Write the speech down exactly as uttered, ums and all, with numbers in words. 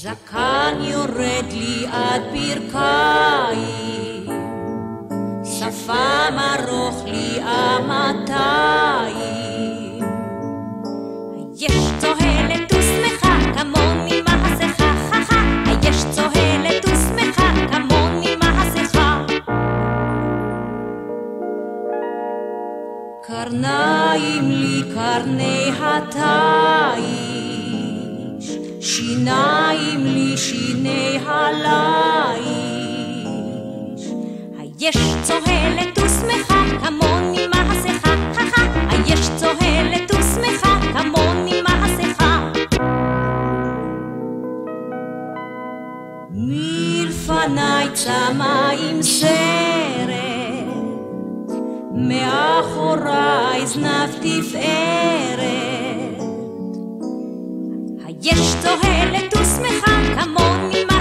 זקן יורד לי עד ברכיים, שפם ארוך לי אמתיים. יש צוהלת ושמחה כמוני מעשיך, חכה. יש צוהלת ושמחה כמוני מעשיך. קרניים לי קרני התיש, שיניים לי שיני הליש. היש צוהלת ושמחה כמוני מעשיך, חכה. היש צוהלת ושמחה כמוני מעשיך. מלפני צמא עם סרט, מאחורי זנב תפארת. היש צוהלת ושמחה כמוני